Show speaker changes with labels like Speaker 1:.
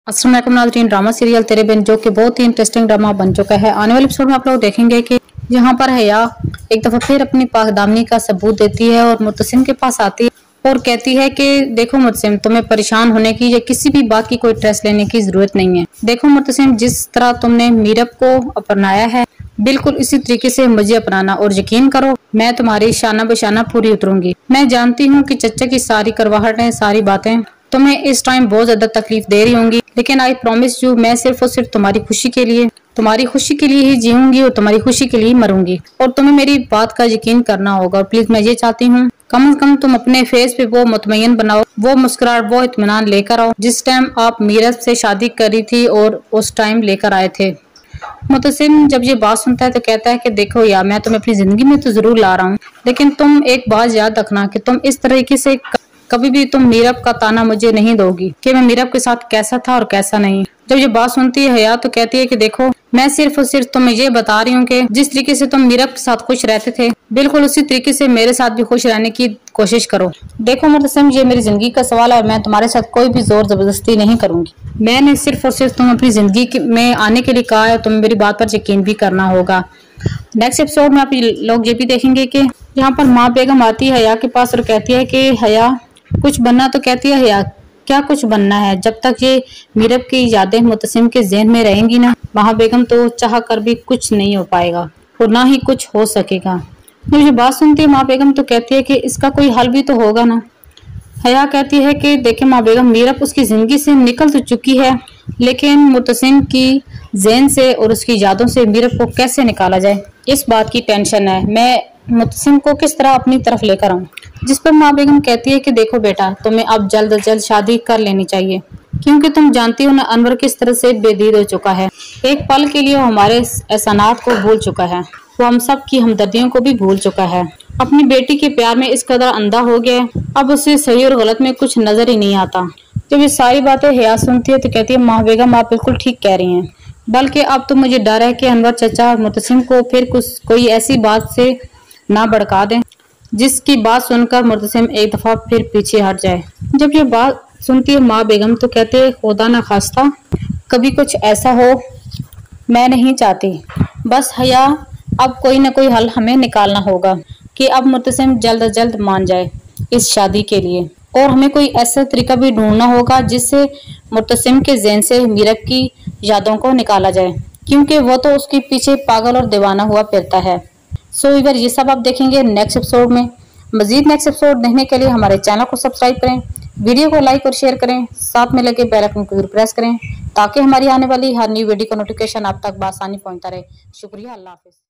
Speaker 1: अस्सलाम वालेकुम नाज़रीन। ड्रामा सीरियल तेरे बिन जो कि बहुत ही इंटरेस्टिंग ड्रामा बन चुका है। आने वाले एपिसोड में आप लोग देखेंगे कि यहाँ पर हया एक दफा फिर अपनी पाकदामनी का सबूत देती है और मुतसिम के पास आती है और कहती है कि देखो मुतसिम, तुम्हें परेशान होने की या किसी भी बात की कोई स्ट्रेस लेने की जरूरत नहीं है। देखो मुतसिम, जिस तरह तुमने मीरब को अपनाया है बिल्कुल इसी तरीके से मुझे अपनाना और यकीन करो मैं तुम्हारी शाना बशाना पूरी उतरूंगी। मैं जानती हूँ कि चचा की सारी करवाहटें, सारी बातें तुम्हें इस टाइम बहुत ज्यादा तकलीफ दे रही होंगी, लेकिन आई प्रॉमिस यू, मैं सिर्फ और सिर्फ तुम्हारी खुशी के लिए ही जीऊंगी और तुम्हारी खुशी के लिए ही मरूंगी। और तुम्हें मेरी बात का यकीन करना होगा। प्लीज मैं ये चाहती हूँ कम से कम तुम अपने फेस पे वो मुतमईन बनाओ, वो मुस्कुराहट, वो इत्मीनान लेकर आओ जिस टाइम आप मीरब से शादी करी थी और उस टाइम लेकर आए थे। मुतसिम जब ये बात सुनता है तो कहता है कि देखो यार, मैं तुम्हें अपनी जिंदगी में तो जरूर ला रहा हूँ, लेकिन तुम एक बात याद रखना कि तुम इस तरीके से कभी भी तुम मीरब का ताना मुझे नहीं दोगी कि मैं मीरब के साथ कैसा था और कैसा नहीं। जब ये बात सुनती है हया तो कहती है कि देखो मैं सिर्फ और सिर्फ तुम्हें ये बता रही हूँ कि जिस तरीके से तुम मीरब के साथ खुश रहते थे बिल्कुल उसी तरीके से मेरे साथ भी खुश रहने की कोशिश करो। देखो मुतसिम, ये मेरी जिंदगी का सवाल है और मैं तुम्हारे साथ कोई भी जोर जबरदस्ती नहीं करूंगी। मैंने सिर्फ और सिर्फ तुम अपनी जिंदगी में आने के लिए कहा है, तुम्हें मेरी बात पर यकीन भी करना होगा। नेक्स्ट एपिसोड में आप लोग ये भी देखेंगे कि यहाँ पर माँ बेगम आती है हया के पास और कहती है कि हया कुछ बनना, तो कहती है हया क्या कुछ बनना है, जब तक ये मीरब की यादें मुतसिम के ज़हन में रहेंगी ना माँ बेगम तो चाह कर भी कुछ नहीं हो पाएगा और ना ही कुछ हो सकेगा। जब ये बात सुनती है माँ बेगम तो कहती है कि इसका कोई हल भी तो होगा ना। हया कहती है कि देखे माँ बेगम, मीरब उसकी जिंदगी से निकल तो चुकी है, लेकिन मुतसिम की ज़हन से और उसकी यादों से मीरब को कैसे निकाला जाए इस बात की टेंशन है। मैं मुतसिम को किस तरह अपनी तरफ लेकर आऊं। जिस पर माँ बेगम कहती है कि देखो बेटा, तुम्हें अब जल्द से जल्द शादी कर लेनी चाहिए, क्योंकि तुम जानती हो ना अनवर किस तरह से बेदीद हो चुका है। एक पल के लिए वो हमारे एहसानात को भूल चुका है, वो हम सब की हमदर्दियों को भी भूल चुका है, अपनी बेटी के प्यार में इस कदर अंधा हो गया, अब उसे सही और गलत में कुछ नजर ही नहीं आता। जब ये सारी बातें हया सुनती है तो कहती है माँ बेगम आप बिल्कुल ठीक कह रही हैं, बल्कि अब तो मुझे डर है कि अनवर चचा और मुतसिम को फिर कोई ऐसी बात से ना भड़का दें जिसकी बात सुनकर मुतसिम एक दफा फिर पीछे हट जाए। जब ये बात सुनती है माँ बेगम तो कहते हैं खुदा ना खास्ता कभी कुछ ऐसा हो, मैं नहीं चाहती। बस हया अब कोई ना कोई हल हमें निकालना होगा कि अब मुतसिम जल्द से जल्द मान जाए इस शादी के लिए, और हमें कोई ऐसा तरीका भी ढूंढना होगा जिससे मुतसिम के ज़हन से मीरब की यादों को निकाला जाए, क्योंकि वो तो उसके पीछे पागल और दीवाना हुआ फिरता है। सो इधर ये सब आप देखेंगे नेक्स्ट एपिसोड में। मजीद नेक्स्ट एपिसोड देखने के लिए हमारे चैनल को सब्सक्राइब करें, वीडियो को लाइक और शेयर करें, साथ में लगे बेल आइकन को जरूर प्रेस करें ताकि हमारी आने वाली हर नई वीडियो का नोटिफिकेशन आप तक बआसानी पहुंचता रहे। शुक्रिया, अल्लाह हाफिज।